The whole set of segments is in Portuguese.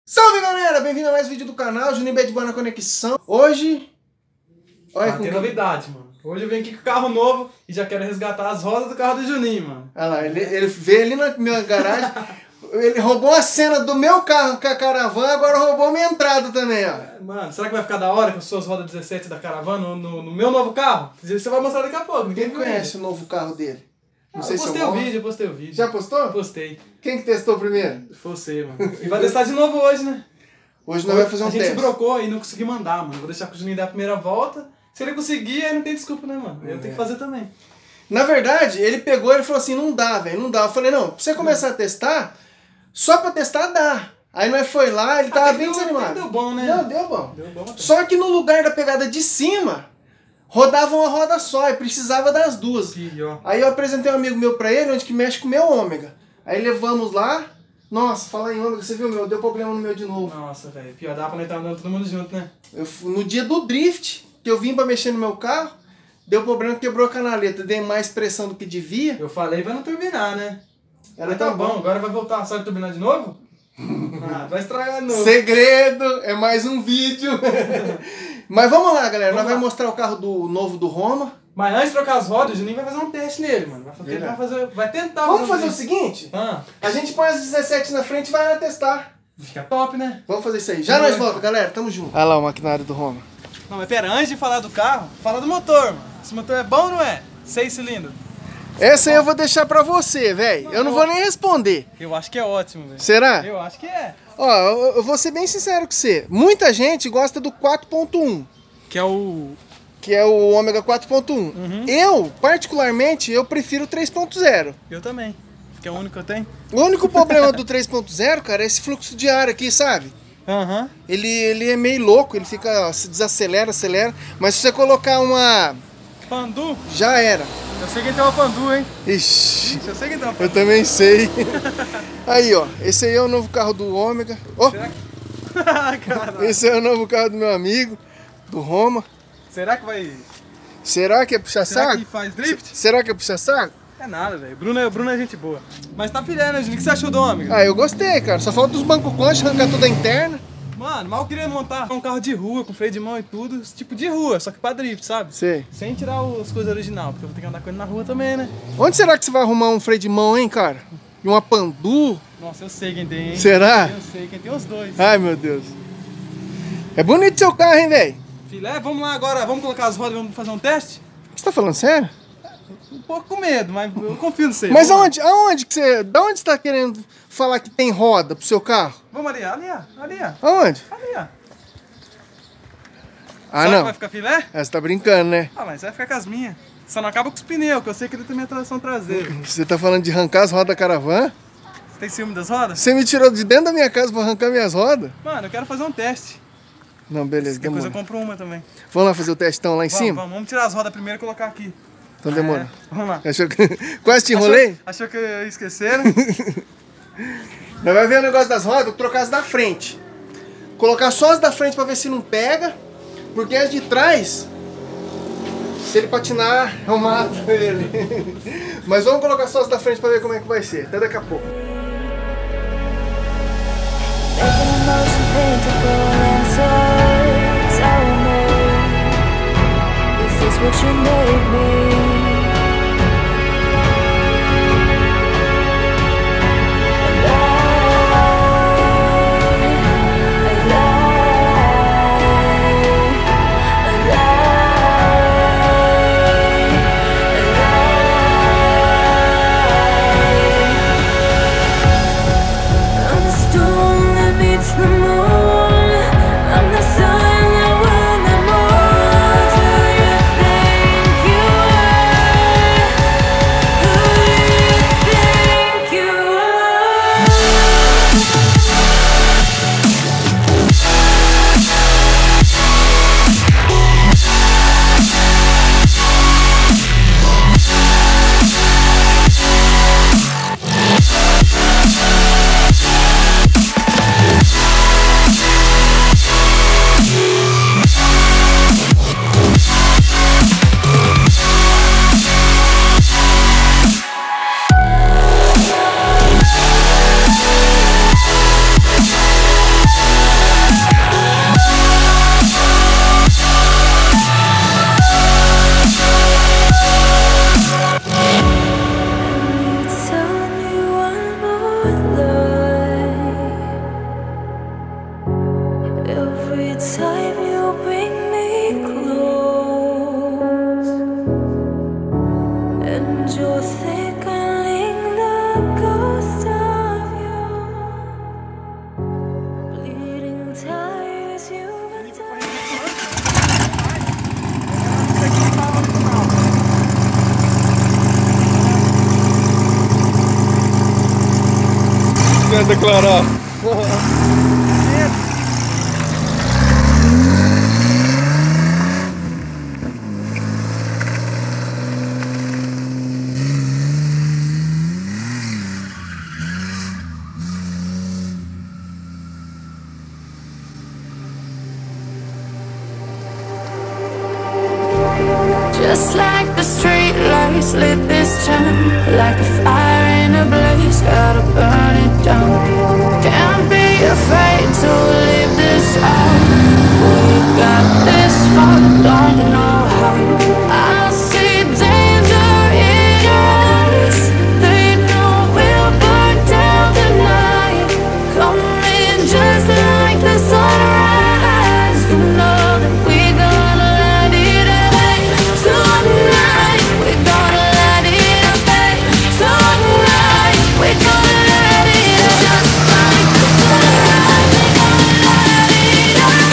Salve galera, bem-vindo a mais um vídeo do canal, Juninho Bad Boy na Conexão. Hoje... Olha tem novidade, mano. Hoje eu venho aqui com o carro novo e já quero resgatar as rodas do carro do Juninho, mano. Olha lá, ele veio ali na minha garagem, ele roubou a cena do meu carro com a caravana, agora roubou minha entrada também, ó. Mano, será que vai ficar da hora com as suas rodas 17 da caravana no meu novo carro? Você vai mostrar daqui a pouco, ninguém conhece o novo carro dele? Não sei se eu postei o vídeo. Já postou? Postei. Quem que testou primeiro? Você, mano. E vai testar de novo hoje, né? Hoje nós vamos fazer um teste. A gente se brocou e não consegui mandar, mano. Vou deixar com o Juninho dar a primeira volta. Se ele conseguir, aí não tem desculpa, né, mano? Eu tenho que fazer também. Na verdade, ele pegou e falou assim, não dá, velho, não dá. Eu falei, não, pra você começar a testar, só pra testar dá. Aí nós foi lá, ele tava bem desanimado. Deu bom, né? Não, deu bom. Só que no lugar da pegada de cima, rodava uma roda só e precisava das duas. Aí eu apresentei um amigo meu pra ele, onde que mexe com o meu ômega. Aí levamos lá, nossa, falar em ômega, você viu meu, deu problema no meu de novo. Nossa, velho, pior, dá pra nós estar andando todo mundo junto, né? No dia do drift, que eu vim pra mexer no meu carro, deu problema, quebrou a canaleta, dei mais pressão do que devia. Eu falei, vai não turbinar, né? Ela tá bom, agora vai voltar, sabe turbinar de novo? Ah, vai estragar de novo. Segredo, é mais um vídeo. Mas vamos lá, galera, nós vamos mostrar o carro novo do Roma. Mas antes de trocar as rodas, o Juninho vai fazer um teste nele, mano. Vai tentar. Vamos fazer o seguinte? A gente põe as 17 na frente e vai lá testar. Fica top, né? Vamos fazer isso aí. Já nós voltamos, galera. Tamo junto. Olha lá o maquinário do Roma. Não, mas pera, antes de falar do carro, fala do motor, mano. Esse motor é bom ou não é? 6 cilindros. Essa aí eu vou deixar pra você, velho. Eu não vou nem responder. Eu acho que é ótimo, velho. Será? Eu acho que é. Ó, eu vou ser bem sincero com você. Muita gente gosta do 4.1. Que é o ômega 4.1. Eu, particularmente, eu prefiro o 3.0. Eu também. Que é o único que eu tenho. O único problema do 3.0, cara, é esse fluxo de ar aqui, sabe? Ele é meio louco, ele fica, se desacelera, acelera. Mas se você colocar uma... Pandu? Já era. Eu sei quem tem uma Pandu, hein? Ixi, eu sei quem tem uma Pandu. Eu também sei. Aí, ó, esse aí é o novo carro do ômega. Ó, esse é o novo carro do meu amigo, do Roma. Será que vai... Será que é puxar saco? Será que faz drift? Será que é puxar saco? É nada, velho. Bruno é gente boa. Mas tá filé, né, Juninho? O que você achou do ômega? Ah, eu gostei, cara. Só falta os bancos concha, arrancar toda a interna. Mano, mal queria montar um carro de rua, com freio de mão e tudo, tipo de rua, só que pra drift, sabe? Sei. Sem tirar as coisas original, porque eu vou ter que andar com ele na rua também, né? Onde será que você vai arrumar um freio de mão, hein, cara? E uma Pandu? Nossa, eu sei quem tem, hein? Será? Eu sei quem tem os dois. Ai, meu Deus. É bonito seu carro, hein, velho? Filé, vamos lá agora, vamos colocar as rodas e vamos fazer um teste? Você tá falando sério? Um pouco com medo, mas eu confio no você. Mas aonde que você... Da onde você tá querendo falar que tem roda pro seu carro? Vamos ali, ali, ó. Aonde? Ali, ó. Ah, Será não. que vai ficar filé? Você tá brincando, né? Ah, mas vai ficar com as minhas. Só não acaba com os pneus, que eu sei que ele tem minha tração traseira. Você tá falando de arrancar as rodas da caravana? Você tem ciúme das rodas? Você me tirou de dentro da minha casa pra arrancar minhas rodas? Mano, eu quero fazer um teste. Não, beleza, demora. Depois eu compro uma também. Vamos lá fazer o testão lá em cima? Vamos tirar as rodas primeiro e colocar aqui. Então demora. Vamos lá. Achou que... Quase te enrolei? Achou que eu ia esquecer? Nós vamos ver o negócio das rodas, vou trocar as da frente. Colocar só as da frente pra ver se não pega. Porque as de trás, se ele patinar, eu mato ele. Mas vamos colocar só as da frente pra ver como é que vai ser. Até daqui a pouco. I'm the sun that will not more. Do you think you are? Every time you bring me close, and you're thickening the ghost of you, bleeding tires you've been Quer declarar? just like the street lights lit this town, like a fire in a blaze, gotta burn it down. Can't be afraid to leave this out. We got this far, don't know how. I see danger in your eyes. They know we'll burn down the night. Coming just like the sunrise. You know that we're gonna let it away. Tonight, we're gonna let it away. Tonight, we're gonna let it away. Just like the sunrise, we're gonna let it away.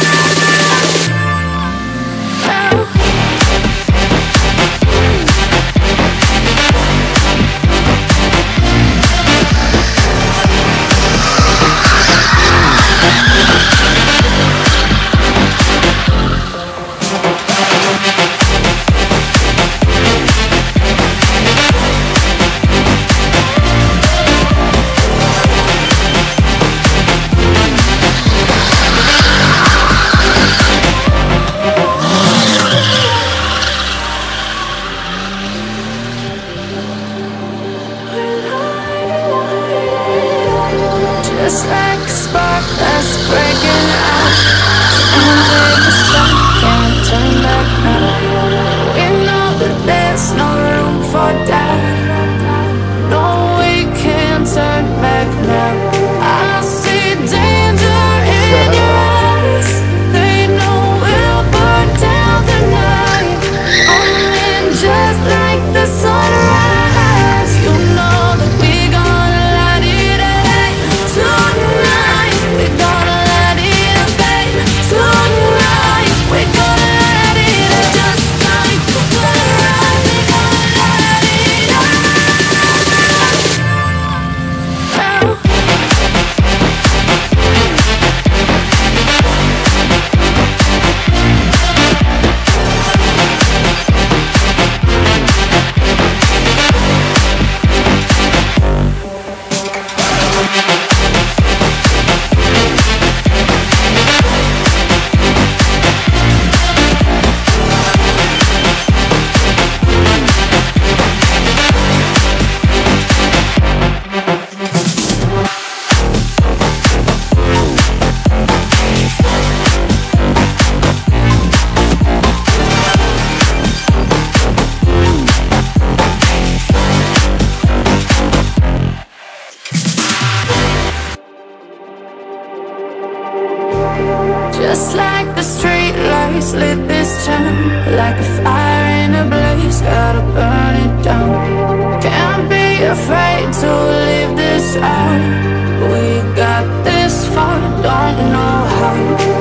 Just like a spark that's breaking out, and with the sun can't turn back now. We know that there's no room for doubt. No, we can't turn back now. I see danger in your eyes. They know we'll burn down the night. Only just like the sunrise. You know that we're gonna let it away. Tonight, we're gonna let it away. Tonight, we're gonna let it away. Just like the sunrise, we're gonna let it away. Just like the street lights lit this town, like a fire in a blaze, gotta burn it down. Can't be afraid to leave this out. We got this far, don't know how.